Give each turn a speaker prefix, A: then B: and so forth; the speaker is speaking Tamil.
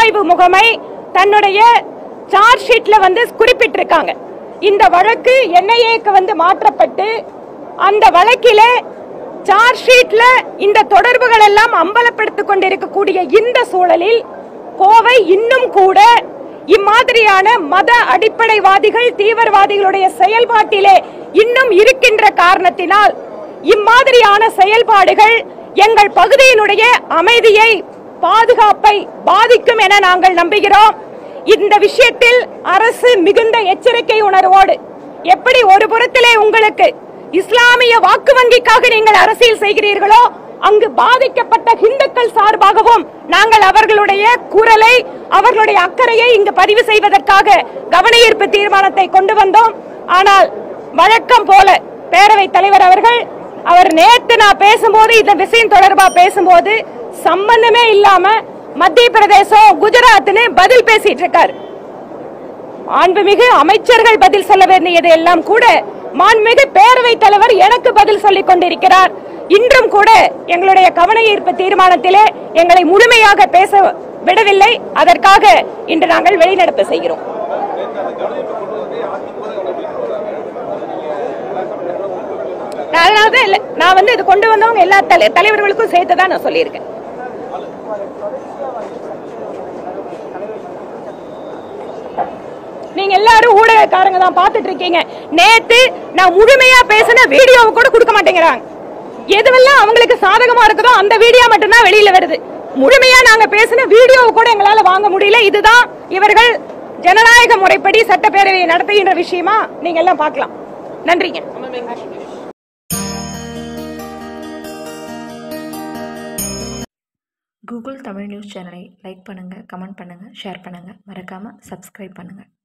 A: புலனாய்வு முகமை தன்னுடைய சார்ஜ் ஷீட்ல குறிப்பிட்டிருக்காங்க. இந்த வழக்கு NIAக்கு மாற்றப்பட்டு அந்த வழக்கில சார்ஜ் ஷீட்ல இந்த தொடர்புகள் எல்லாம் அம்பலப்படுத்திக் கொண்டிருக்கக்கூடிய இந்த சூழலில் கோவை இன்னும் கூட இம்மாதிரியான மத அடிப்படைவாதிகள் தீவிரவாதிகளுடைய செயல்பாட்டிலே இன்னும் இருக்கின்ற காரணத்தினால் இம்மாதிரியான செயல்பாடுகள் எங்கள் பகுதியினுடைய அமைதியை பாதுகாப்பை பாதிக்கும் என நாங்கள் நம்புகிறோம். இந்த விஷயத்தில் அரசு மிகுந்த எச்சரிக்கை உணர்வோடு, எப்படி ஒரு புறத்திலே உங்களுக்கு இஸ்லாமிய வாக்கு வங்கிக்காக நீங்கள் அரசியல் செய்கிறீர்களோ, அங்கு பாதிக்கப்பட்ட இந்துக்கள் சார்பாகவும் நாங்கள் அவர்களுடைய குரலை, அவர்களுடைய அக்கறையை இங்கு பதிவு செய்வதற்காக கவன ஈர்ப்பு தீர்மானத்தை கொண்டு வந்தோம். ஆனால் வழக்கம் போல பேரவைத் தலைவர் அவர்கள் நேற்று நான் பேசும்போது இந்த விஷயம் தொடர்பா பேசும்போது சம்பந்தமே இல்லாம மத்திய பிரதேசம் குஜராத்னு பதில் பேசிட்டு இருக்காரு. மாண்புமிகு அமைச்சர்கள் பதில் சொல்ல வேண்டியது எல்லாம் கூட மாண்புமிகு பேரவைத் தலைவர் எனக்கு பதில் சொல்லிக் கொண்டிருக்கிறார். இன்றும் கூட எங்களுடைய கவன ஈர்ப்பு தீர்மானத்திலே எங்களை முழுமையாக பேச விடவில்லை. அதற்காக இன்று நாங்கள் வெளிநடப்பு செய்கிறோம். நான் இது கொண்டு வந்தவங்க எல்லா தலைவர்களுக்கும் சேர்த்துதான் நான் சொல்லியிருக்கேன். நீங்க எல்லாரும் ஊடகக்காரங்க தான் பாத்துட்டு இருக்கீங்க. நேத்து நான் முழுமையா பேசின வீடியோவை கூட கொடுக்க மாட்டேங்கிறாங்க. எதுவெல்லாம் அவங்களுக்கு சாதகமா இருக்குதோ அந்த வீடியோ மட்டும்தான் வெளியில வருது. முழுமையா நாங்க பேசின வீடியோவை கூட எங்களால வாங்க முடியல. இதுதான் இவர்கள் ஜனநாயக முறைப்படி சட்டப்பேரவையை நடத்துகின்ற விஷயமா நீங்க எல்லாம் பார்க்கலாம். நன்றிங்க.
B: கூகுள் தமிழ் நியூஸ் சேனலை லைக் பண்ணுங்கள், கமெண்ட் பண்ணுங்கள், ஷேர் பண்ணுங்கள், மறக்காமல் சப்ஸ்கிரைப் பண்ணுங்கள்.